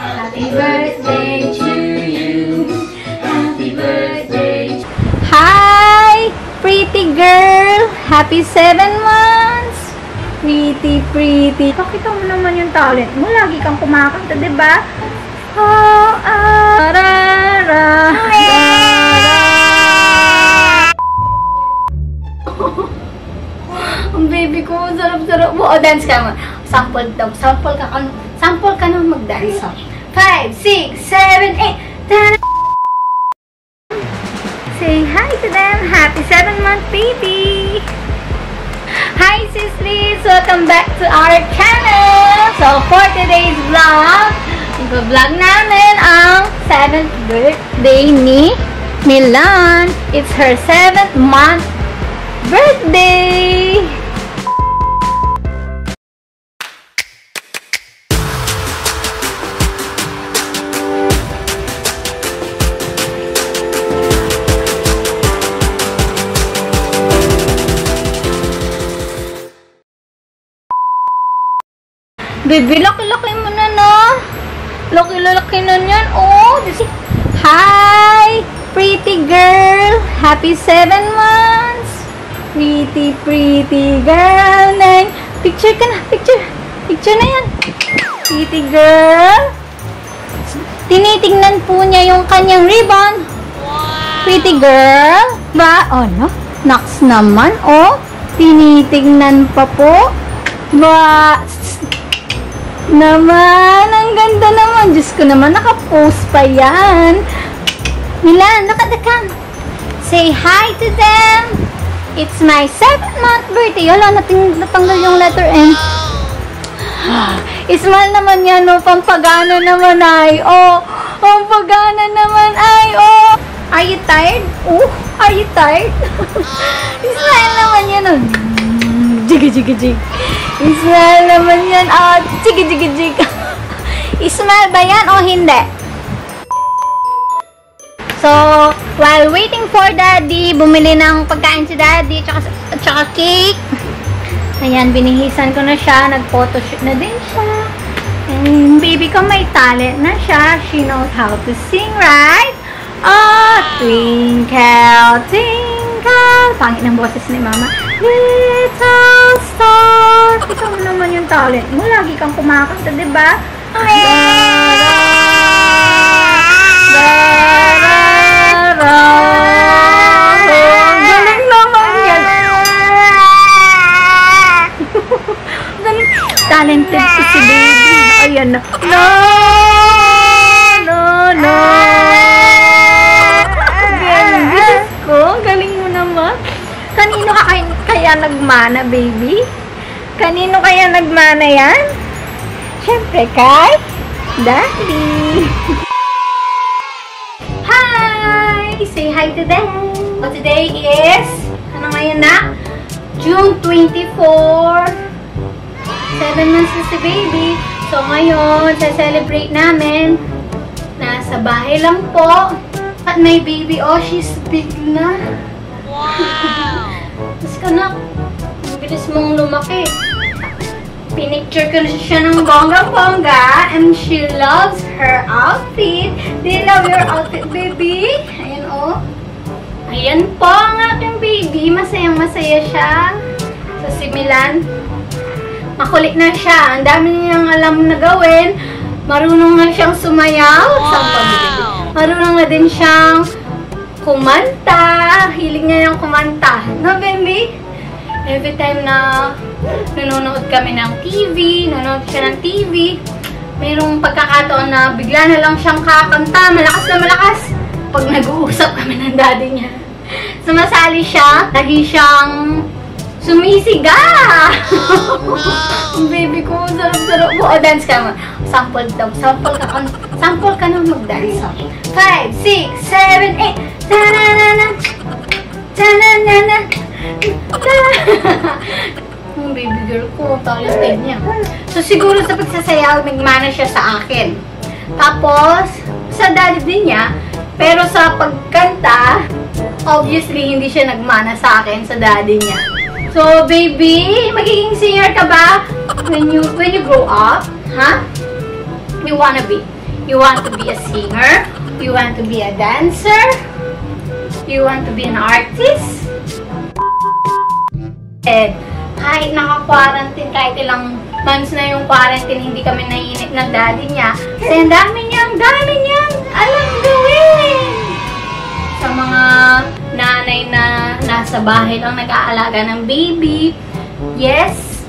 Happy birthday to you. Happy birthday. Hi, pretty girl. Happy 7 months. Pretty. Pakita mo naman yung talent mo. Lagi kang kumakanta, diba? Ang baby ko, sarap-sarap mo. O, dance ka mo. Sample daw. Sample ka na mag-dance. 5, 6, 7, 8. Say hi to them. Happy 7-month baby. Hi, sisters! Welcome back to our channel! So, for today's vlog, i-vlog namin ang 7th birthday ni Milan. It's her 7th month birthday! Baby, laki-laki mo na, no? Laki-laki na yan. Oh, hi! Pretty girl! Happy 7 months! Pretty girl! Nang, picture ka na, picture! Picture na yan! Pretty girl! Tinitingnan po niya yung kanyang ribbon. Pretty girl! Ba? Oh, no? Naks naman, oh! Tinitingnan pa po. Ba? Naman, ang ganda naman. Diyos ko naman, naka-post pa yan. Milan, nakadakam. Say hi to them. It's my 7th month birthday. Wala, natanggal yung letter N. Ismal naman yan, no? Pampagana naman ay. Oh, pampagana naman ay. Oh. Are you tired? Oh, are you tired? Ismal naman yan, oh. Jig. Ismail naman yan. Jig. Ismail ba yan o hindi? So, while waiting for daddy, bumili ng pagkain si daddy, tsaka cake. Ayan, binihisan ko na siya. Nag-photoshoot na din siya. And baby ko may talent na siya. She knows how to sing, right? Oh, twinkle, twinkle. Pangit ng boses ni mama. Little star. Ikaw mo naman yung talent mo. Lagi kang kumakanta, diba? Galing naman yan. Talented ko si baby. Ayan na. No. Galing ko. Galing mo naman. Kanino ka kaya nagmana, baby? Kanino kaya nagmana yan? Siyempre, kay daddy. Hi! Say hi to them. So, today is, ano ngayon na? June 24. 7 months na si baby. So, ngayon, sa-celebrate namin. Nasa bahay lang po. At may baby, oh, she's big na. Wow! Tapos ka na, ang bilis mong lumaki. Pinicture ko na siya ng bongga-bongga. And she loves her outfit. Do you love your outfit, baby? Ayan, oh. Ayan po ang aking baby. Masayang-masaya siya. So, si Milan, makulit na siya. Ang dami niyang alam na gawin. Marunong na siyang sumayaw. Wow! Marunong na din siyang kumanta. Hiling niya yung kumanta. No, baby? Every time na nanonood kami ng TV, nanonood siya ng TV, mayroong pagkakataon na bigla na lang siyang kakanta. Malakas na malakas. Pag nag-uusap kami ng daddy niya. Sumasali siya. Lagi siyang sumisiga. Ang baby ko, sarap-sarap mo. O, dance ka mo. Sample daw. Sample ka na mag-dance. 5, 6, 7, 8. Ta-na-na-na. Ta-na-na-na. Ang baby girl ko, talented niya. So, siguro sa pagsasayaw, nagmana siya sa akin. Tapos, sa daddy din niya. Pero sa pagkanta, obviously, hindi siya nagmana sa akin, sa daddy niya. So, baby, magiging singer ka ba when you grow up? Huh? You wanna be? You want to be a singer? You want to be a dancer? You want to be an artist? And kahit naka-quarantine, kahit ilang months na yung quarantine, hindi kami naiinip ng daddy niya. Kasi ang dami niyang alam gawin. Sa mga nanay na nasa bahay lang nag-aalaga ng baby, yes,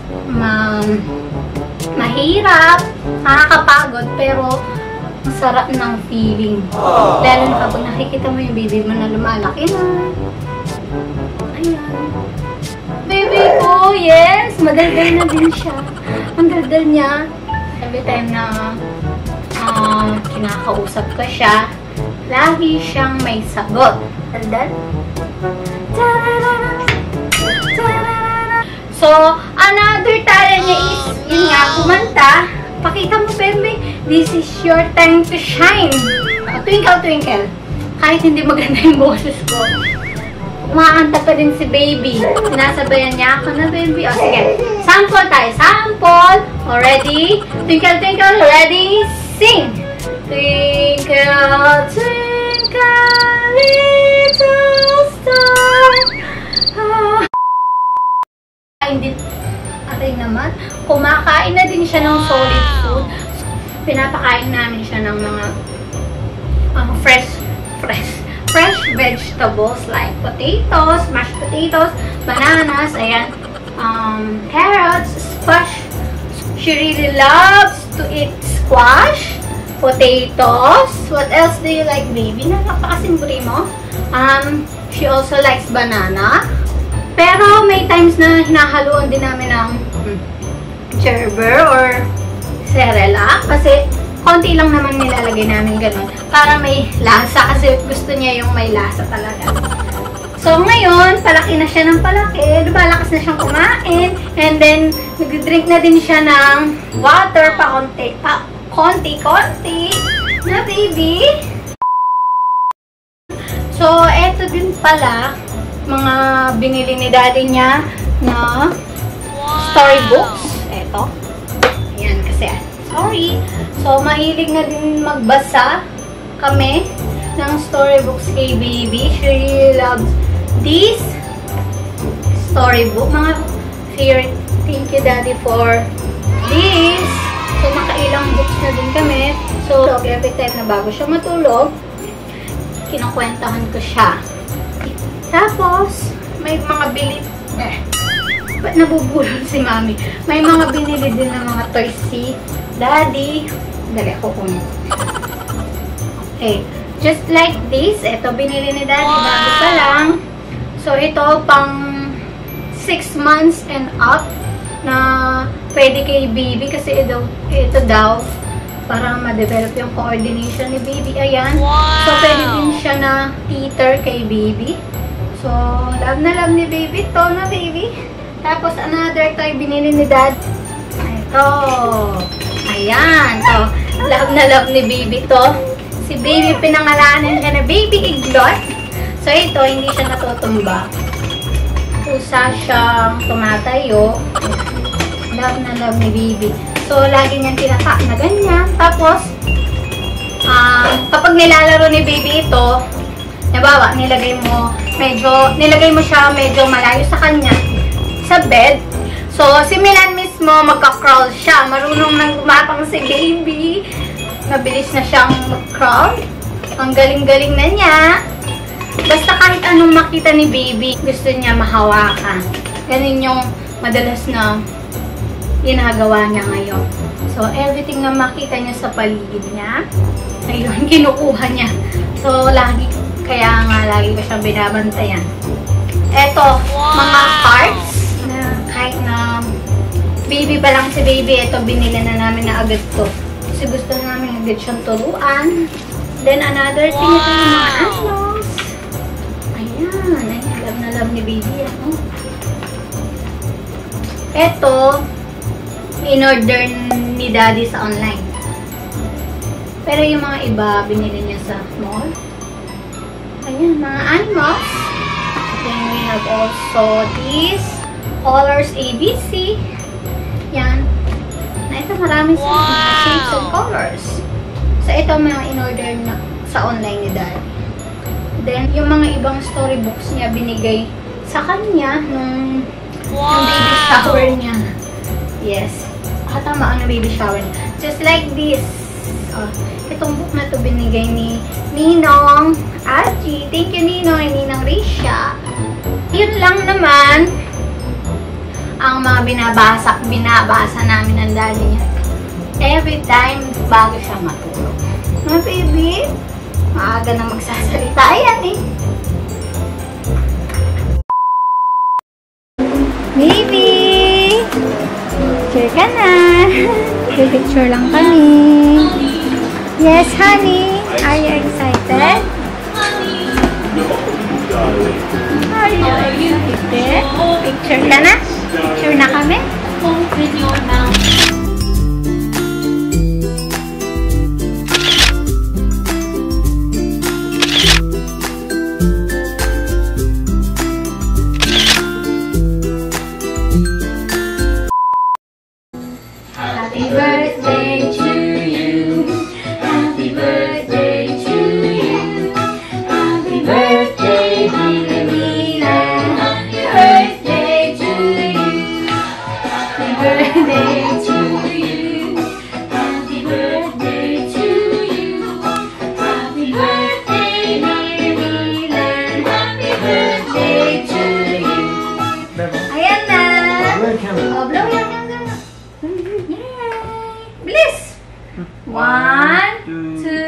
mahirap, nakakapagod, pero masarap ng feeling. Lalo na kapag nakikita mo yung baby mo na lumalaki na. Ayan. Baby ko, yes! Madaldal na din siya. Ang daldal niya. Every time na kinakausap ko siya, lagi siyang may sagot. Daldal? So, another talent niya is, yun nga, kumanta. Pakita mo, baby, this is your time to shine. Twinkle, twinkle. Kahit hindi maganda yung boses ko, kumakanta pa din si baby. Sinasabayan niya ako na, baby. O, sige. Sample tayo. Sample. O, ready? Twinkle, twinkle. Ready? Sing. Twinkle, twinkle, little star. Hindi. Atay naman. Kumakain na din siya ng solid food. Pinapakain namin siya ng mga fresh vegetables like potatoes, mashed potatoes, bananas, ayan, carrots, squash. She really loves to eat squash, potatoes. What else do you like, baby? Napakasimburi mo. She also likes banana. Pero may times na hinahaluan din namin ng gerber or cerelac kasi konti lang naman nilalagay namin ganun para may lasa kasi gusto niya yung may lasa talaga. So ngayon, palaki na siya ng palaki, lumalakas na siyang kumain, and then nag-drink na din siya ng water konti na, baby. So eto din pala mga binili ni daddy niya na storybooks. Eto. Ayan, kasi sorry. So, mahilig na din magbasa kami ng storybooks kay baby. She really loves this storybook. Mga favorite. Thank you, daddy, for this. So, makailang books na din kami. So, every time na bago siya matulog, kinukwentahan ko siya. Tapos, may mga bilit. Ba't nabubulol si mami? May mga binili din ng mga toys si daddy. Dali ako kunin. Okay. Just like this. Ito, binili ni daddy. Bago pa lang. So, ito, pang 6 months and up na pwede kay baby. Kasi ito daw, para ma-develop yung coordination ni baby. Ayan. So, pwede din siya na teeter kay baby. So, love na love ni baby to na, baby. Tapos, another toy binili ni dad. Ito. Ayan. So, love na love ni baby to. Si baby, pinangalanan niya na baby iglot. So, ito, hindi siya natutumba. Kusa siyang tumatayo. Love na love ni baby. So, lagi niyang tinaka na ganyan. Tapos, kapag nilalaro ni baby ito, nabawa, nilagay mo siya medyo malayo sa kanya, sa bed. So, si Milan mismo, magka-crawl siya. Marunong nang gumapang si baby. Mabilis na siyang mag-crawl. Ang galing-galing na niya. Basta kahit anong makita ni baby, gusto niya mahawakan. Ganun yung madalas na ginagawa niya ngayon. So, everything na makita niya sa paligid niya, ayun, kinukuha niya. So, kaya nga, lagi ko siyang binabantayan. Eto, mga cards, na kahit na baby pa lang si baby, eto, binili na namin na agad to. Kasi gusto namin agad siyang turuan. Then, another thing, ito yung mga animals. Ayan, love na love ni baby. Ano? Eto, in-order ni daddy sa online. Pero yung mga iba, binili niya sa mall. Ayan, mga animals. Then we have also these colors ABC. Yan. Na ito, marami sa shapes and colors. So, ito mga in-order na sa online ni Daddy. Then, yung mga ibang storybooks niya binigay sa kanya nung baby shower niya. Yes. Tama ang baby shower niya. Just like this. Itong book na to binigay ni Ninong Aji. Thank you, Ninong and Ninang Risha. Yun lang naman ang mga binabasa namin ng daddy niya. Every time bago siya matulog. Mga baby, maaga na magsasalita. Ayan eh. Baby! Picture ka na. Picture lang kami. Yes, honey. Are you excited? Are you excited? Picture ka na? Picture na kami? Open your mouth. Happy birthday to you. Happy birthday to you. Happy birthday, dear Mila. Happy birthday to you. Happy birthday to you. Happy birthday to you. Happy birthday, dear Mila. Happy birthday to you. Ayan na. Oh, blow yan. Yay! Bliss! 1, 2,